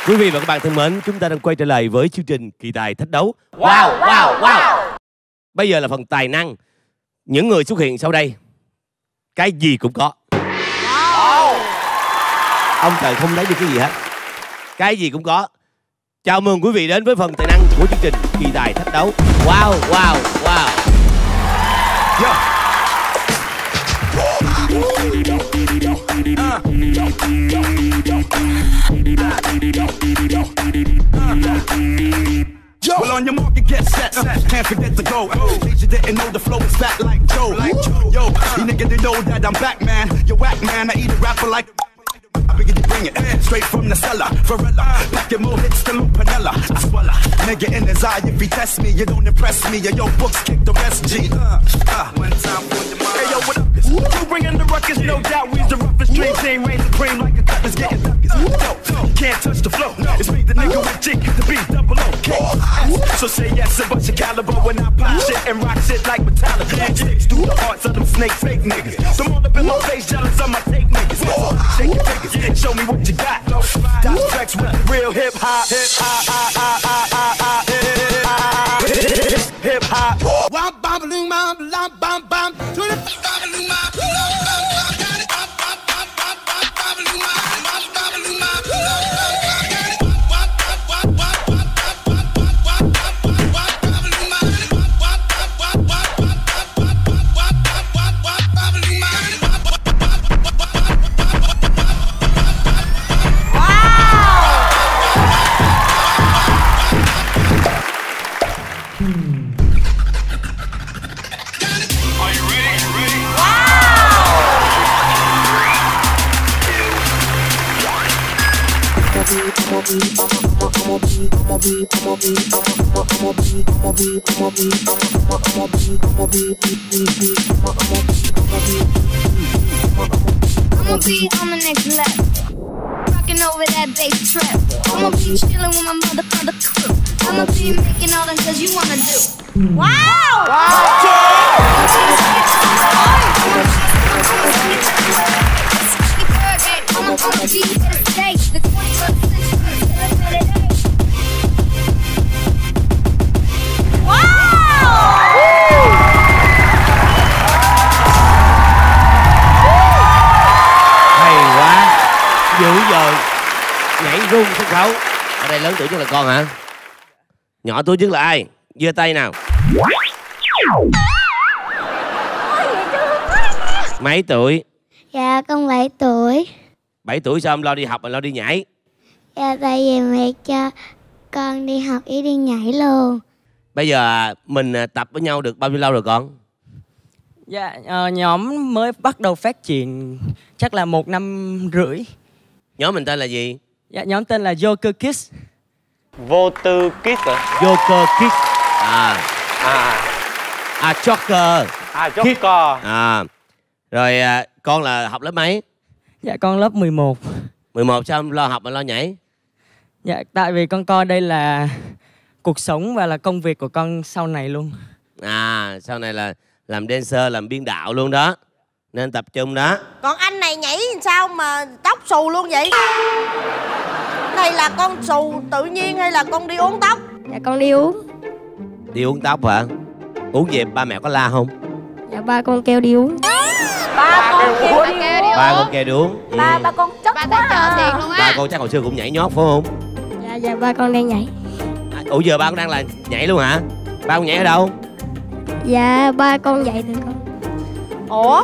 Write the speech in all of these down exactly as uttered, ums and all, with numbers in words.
Quý vị và các bạn thân mến, chúng ta đang quay trở lại với chương trình Kỳ tài thách đấu. Wow, wow, wow. Bây giờ là phần tài năng. Những người xuất hiện sau đây, cái gì cũng có. Wow. Ông trời không lấy được cái gì hết. Cái gì cũng có. Chào mừng quý vị đến với phần tài năng của chương trình Kỳ tài thách đấu. Wow, wow, wow. Yeah. Well, on your market, get set. Uh, can't forget to go. Uh, you didn't know the flow is fat like Joe. Like Joe. Yo, you niggas didn't know that I'm back, man. You whack, man. I eat a rapper like. I begin to bring it straight from the cellar. Varela, packing more hits than Lupanella. I swallow, nigga in his eye. If he test me, you don't impress me. Yo, books kick the rest. G. Uh, uh, one time for your mind. Hey yo, what up? You bringing the ruckus, no doubt. We's the roughest dream team, reign supreme like a cutlass getting duckers. Yo, you can't touch the flow. It's me, the nigga with G, the beat, double O K. So say yes and bust your caliber when I pop shit and rock shit like Metallica. Sticks through the hearts of them snake fake niggas. Some all up in my face, jealous of my take niggas. Shake your fingers, show me what you got. Dot tracks with the real hip hop, hip hop, hip hop. Womp bam balloon bam bam bam bam. To the bam balloon bam. I'ma be on the next level, rocking over that bass trap. I'ma be chilling with my mother, mother crew. I'ma be making all them cause you wanna do. Wow! Wow! I'ma be here to stay. The twenty-first century celebrated. Dữ dội, nhảy rung sân khấu. Ở đây lớn tuổi nhất là con hả? Nhỏ tuổi nhất là ai? Giơ tay nào. Mấy tuổi? Dạ con bảy tuổi. Bảy tuổi sao không lo đi học mà lo đi nhảy? Dạ tại vì mẹ cho con đi học ý đi nhảy luôn. Bây giờ mình tập với nhau được bao nhiêu lâu rồi con? Dạ uh, nhóm mới bắt đầu phát triển chắc là một năm rưỡi. Nhóm mình tên là gì? Dạ nhóm tên là Joker Kids. Vô tư Kids hả? Joker Kids. À. À. À Joker. À Joker. À. Rồi à, con là học lớp mấy? Dạ con lớp mười một. mười một sao không lo học mà lo nhảy? Dạ tại vì con coi đây là cuộc sống và là công việc của con sau này luôn. À sau này là làm dancer, làm biên đạo luôn đó. Nên tập trung đó. Còn anh này nhảy sao mà tóc xù luôn vậy? Này là con xù tự nhiên hay là con đi uống tóc? Dạ con đi uống. Đi uống tóc hả? Uống về ba mẹ có la không? Dạ ba con kêu đi uống. Ba con kêu đi uống. Ba con kêu đi uống. Ừ. Ba ba con chất quá à. Tiền luôn á. Ba con chắc hồi xưa cũng nhảy nhót phải không? Dạ dạ ba con đang nhảy. À, ủa giờ ba con đang là nhảy luôn hả? Ba con nhảy ở đâu? Dạ ba con dạy tụi con. Ủa?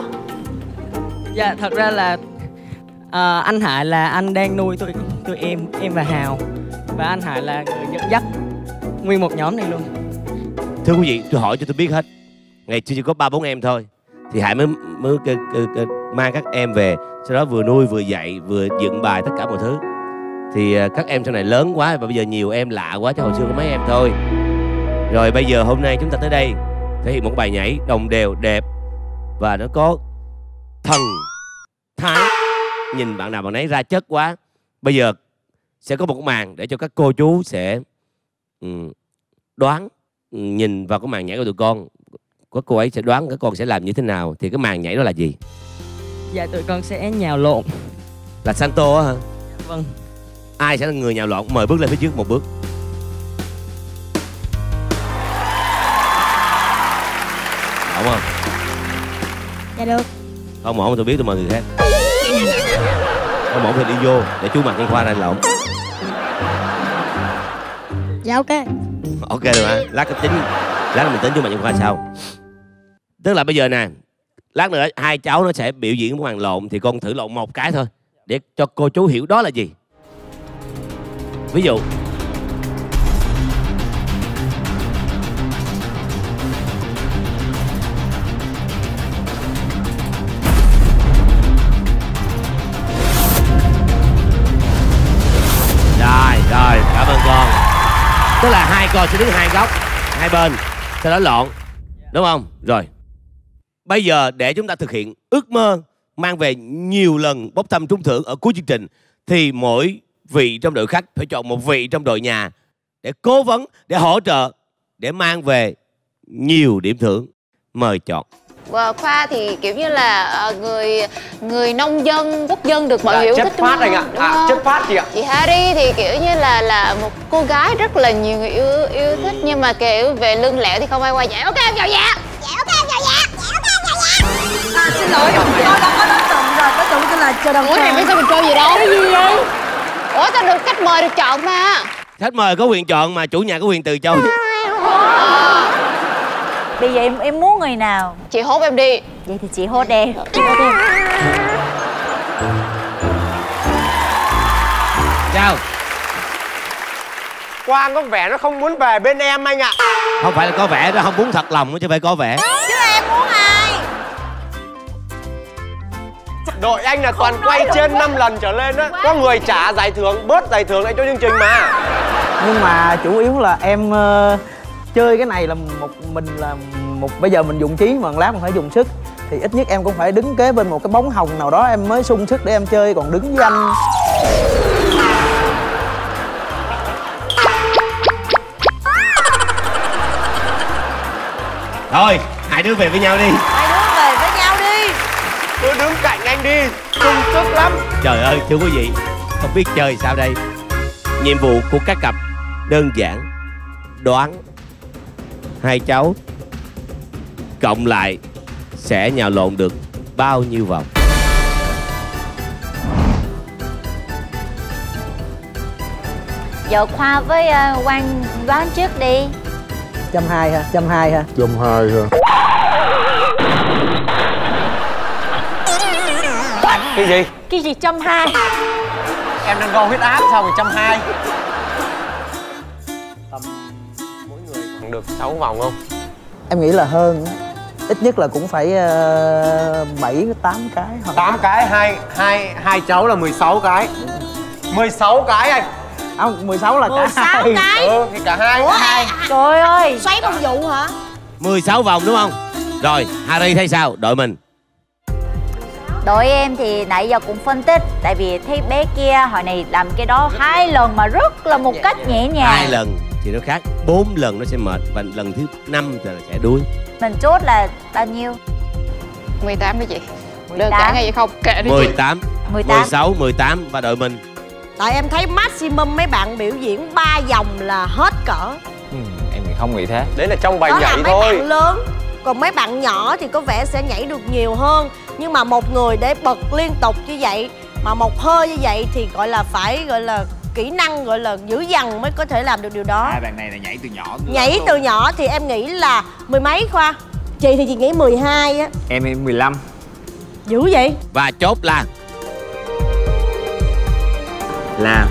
Dạ thật ra là à, anh Hải là anh đang nuôi tụi tụi em em và Hào, và anh Hải là người dẫn dắt nguyên một nhóm này luôn. Thưa quý vị, tôi hỏi cho tôi biết hết. Ngày xưa chỉ có ba bốn em thôi, thì Hải mới mới c, c, c, mang các em về, sau đó vừa nuôi vừa dạy vừa dựng bài tất cả mọi thứ. Thì uh, các em sau này lớn quá và bây giờ nhiều em lạ quá, chứ hồi xưa có mấy em thôi. Rồi bây giờ hôm nay chúng ta tới đây thể hiện một bài nhảy đồng đều đẹp và nó có thần thái. Nhìn bạn nào bạn ấy ra chất quá. Bây giờ sẽ có một cái màn để cho các cô chú sẽ um, đoán, nhìn vào cái màn nhảy của tụi con. Các cô ấy sẽ đoán các con sẽ làm như thế nào. Thì cái màn nhảy đó là gì? Dạ tụi con sẽ nhào lộn. Là Santo á hả? Vâng. ai sẽ là người nhào lộn. Mời bước lên phía trước một bước. Ổn không? Dạ được. Không ổn tôi biết, tôi mời người khác. Không ổn thì đi vô để chú Mạc Văn Khoa ra lộn. Dạ ok. Ok rồi hả? Lát cái tính, lát mình tính chú Mạc Văn Khoa sau. Tức là bây giờ nè, lát nữa hai cháu nó sẽ biểu diễn màn lộn, thì con thử lộn một cái thôi để cho cô chú hiểu đó là gì. Ví dụ rồi rồi cảm ơn con. Tức là hai con sẽ đứng hai góc hai bên, sau đó lộn, đúng không? Rồi bây giờ để chúng ta thực hiện ước mơ mang về nhiều lần bốc thăm trúng thưởng ở cuối chương trình, thì mỗi vị trong đội khách phải chọn một vị trong đội nhà để cố vấn, để hỗ trợ, để mang về nhiều điểm thưởng. Mời chọn. Và Khoa thì kiểu như là người người nông dân, quốc dân được mọi người yêu thích, chất phát anh ạ. À, chất phát chị ạ. Chị Harry thì kiểu như là là một cô gái rất là nhiều người yêu yêu thích, nhưng mà kiểu về lưng lẹo thì không ai qua nhảy. Ok em chào dạ. Dạ ok em chào dạ. Dạ ok em chào dạ. À, xin lỗi, tôi đã có đối tượng rồi, đối tượng tên là Chờ Đồng. Ủa này biết sao mình chơi gì đâu? Cái gì vậy? Ủa sao được khách mời được chọn mà? Khách mời có quyền chọn mà chủ nhà có quyền từ chối. Bây giờ em em muốn người nào? Chị hốt em đi. Vậy thì chị hốt em. Chị hốt em. Chào. Quang có vẻ nó không muốn về bên em anh ạ. Không phải là có vẻ, nó không muốn thật lòng chứ phải có vẻ. Chứ em muốn ai? Đội anh là toàn quay trên năm lần trở lên á. Có người trả giải thưởng, bớt giải thưởng lại cho chương trình mà. Nhưng mà chủ yếu là em uh, chơi cái này là một mình là một, bây giờ mình dùng trí mà lát mình phải dùng sức, thì ít nhất em cũng phải đứng kế bên một cái bóng hồng nào đó em mới sung sức để em chơi, còn đứng với anh. Thôi hai đứa về với nhau đi. Hai đứa về với nhau đi. Cứ đứng cạnh anh đi, sung sức lắm. Trời ơi thưa quý vị, không biết chơi sao đây. Nhiệm vụ của các cặp đơn giản, đoán hai cháu cộng lại sẽ nhào lộn được bao nhiêu vòng. Giờ Khoa với uh, Quang đoán trước đi. Trăm hai ha, trăm hai ha. Trăm hai ha. Cái gì? Cái gì trăm hai? Em đang đo huyết áp sao mà trăm hai? Tầm mỗi người khoảng được sáu vòng không? Em nghĩ là hơn. Ít nhất là cũng phải bảy uh, tám cái hoặc tám cái, hai hai hai cháu là mười sáu cái. mười sáu cái anh. Không, mười sáu là mười cả sáu hai. cái. Ừ thì cả hai. Ủa, hai. Trời ơi. Xoáy công vụ hả? mười sáu vòng đúng không? Rồi Harry thấy sao? Đội mình. Đội em thì nãy giờ cũng phân tích. Tại vì thấy bé kia hồi này làm cái đó hai lần mà rất là một cách nhẹ nhàng. Hai lần thì nó khác, bốn lần nó sẽ mệt, và lần thứ năm thì là sẽ đuối. Mình chốt là bao nhiêu? mười tám đó chị. Đơn giản hay vậy không? Kệ đi mười chị. tám, mười tám. mười sáu, mười tám và đội mình. Tại em thấy maximum mấy bạn biểu diễn ba vòng là hết cỡ. Ừ, em thì không nghĩ thế. Đấy là trong bài Đó nhảy là mấy thôi. bạn lớn. Còn mấy bạn nhỏ thì có vẻ sẽ nhảy được nhiều hơn. Nhưng mà một người để bật liên tục như vậy, mà một hơi như vậy thì gọi là phải gọi là kỹ năng, gọi là dữ dằn mới có thể làm được điều đó. Hai bạn này là nhảy từ nhỏ. Nhảy từ nhỏ thì em nghĩ là mười mấy Khoa. Chị thì chị nghĩ mười hai á. Em em mười lăm. Dữ vậy? Và chốt là Là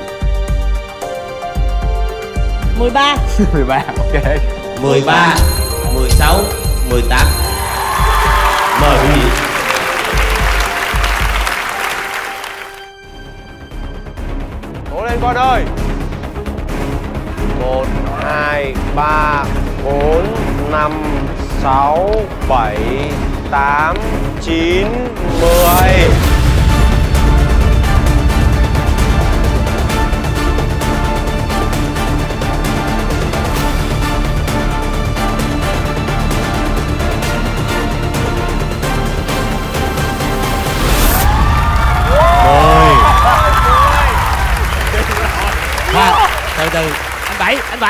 mười ba. mười ba, ok. mười ba, mười sáu, mười tám. Mời quý vị. Cố lên con ơi. Một, hai, ba, bốn, năm, sáu, bảy, tám, chín, mười.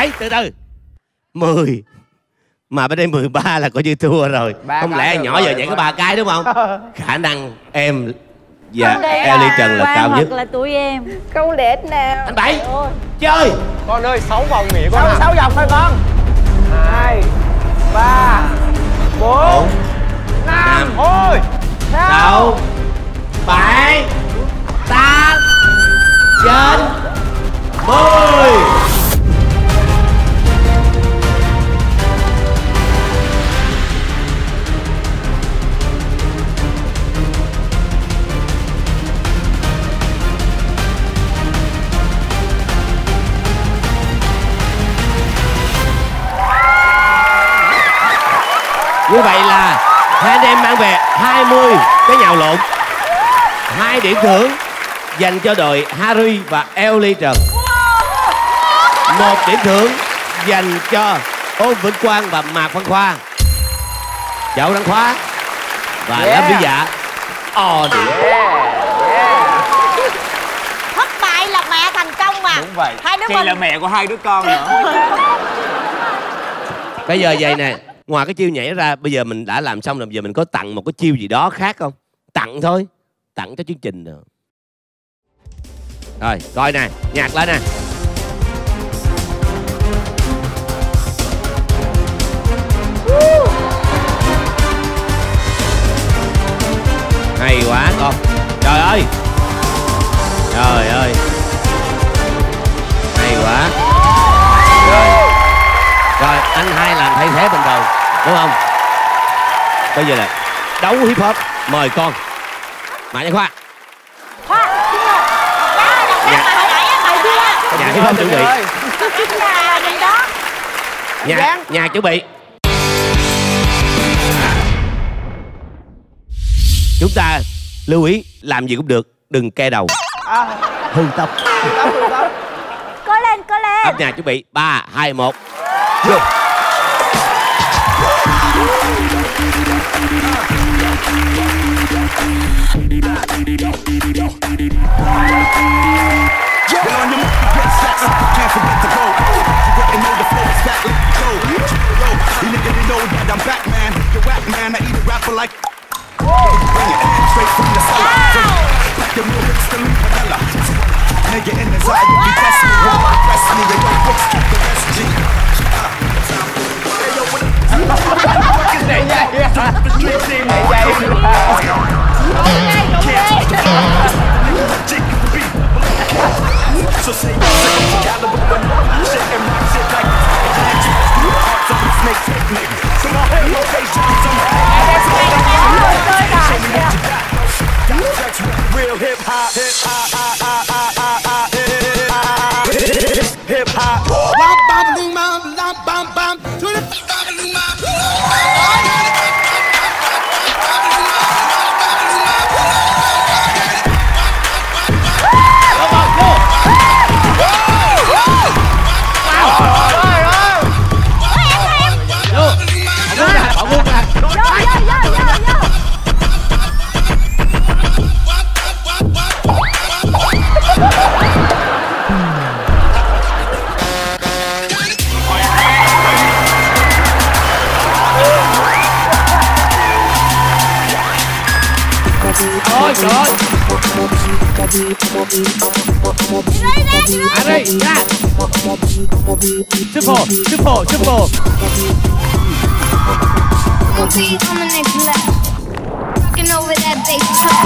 bảy, từ từ. mười. Mà bên đây mười ba là coi như thua rồi. Không lẽ nhỏ giờ nhảy có ba cái đúng không? Khả năng em và Ellie Trần là cao nhất. Là tụi em. Không lẽ nào. Anh Bảy, chơi. Con ơi, sáu vòng nghỉ con. Sáu, sáu vòng thôi con. Hai, ba, bốn, năm, Thôi. sáu, bảy, tám, chín, mười. Như vậy là hai anh em mang về hai mươi cái nhào lộn. Hai điểm thưởng dành cho đội Harry và Ellie Trần. Một điểm thưởng dành cho Ôn Vĩnh Quang và Mạc Văn Khoa. Chậu Đăng Khoa và yeah. Lâm Vĩ Dạ. O điểm. Thất bại là mẹ thành công mà. Đúng vậy. Hai đứa Chị mình là mẹ của hai đứa con nữa. Bây giờ vậy nè, ngoài cái chiêu nhảy ra, bây giờ mình đã làm xong rồi, bây giờ mình có tặng một cái chiêu gì đó khác không? Tặng thôi, tặng cho chương trình nữa. Rồi, coi nè, nhạc lên nè. Hay quá con. Trời ơi. Trời ơi. Hay quá. Rồi. Rồi, anh hai làm thay thế ban đầu, đúng không? Bây giờ là đấu hip hop. Mời con. Mã Nhã Khoa. Khoa, xin lỗi. Đó, đọc đáp mà hồi nãy á, bài kia. Nhà hip hop chuẩn bị. Là mình đó. Nhà, nhà chuẩn bị. Chúng ta lưu ý làm gì cũng được, đừng ke đầu. À. Hư tóc. Cố lên, cố lên. Âm nhạc chuẩn bị. Ba, hai, một. Vô. Nigga in the side, you press me, press me, they don't fix keep the rest G. Cái này dây á. Cái này So say caliber when shake and rock shit like so we snake take me. So my head location is on my real hip hop, hip hop, hip hop. Bam bam boom bam bam bam bam. To the bam boom bam. Ôi trời ơi. À đây, ra. Triple, triple, triple. Over that bass truck.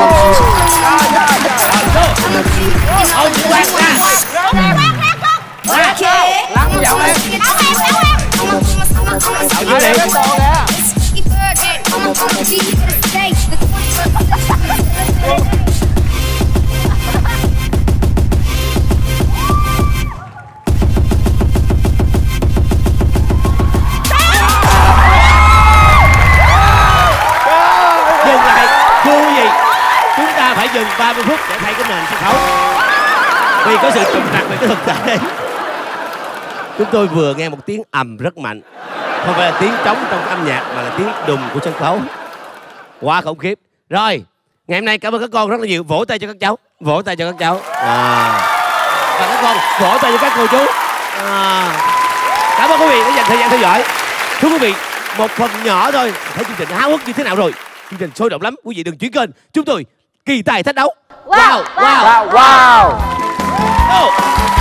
Ôi chị quạt ra. Okay. Lăn vào em. Ở dưới đi. Dừng lại, thưa quý vị, chúng ta phải dừng ba mươi phút để thay cái nền sân khấu vì có sự trùng lặp về cái thực tế. Chúng tôi vừa nghe một tiếng ầm rất mạnh, không phải là tiếng trống trong âm nhạc mà là tiếng đùng của sân khấu, quá khủng khiếp. Rồi, ngày hôm nay cảm ơn các con rất là nhiều, vỗ tay cho các cháu, vỗ tay cho các cháu. À. Và các con vỗ tay cho các cô chú. À, cảm ơn quý vị đã dành thời gian theo dõi. Thưa quý vị, một phần nhỏ thôi thấy chương trình háo hức như thế nào rồi. Chương trình sôi động lắm, quý vị đừng chuyển kênh. Chúng tôi kỳ tài thách đấu. Wow, wow, Wow, wow. Oh.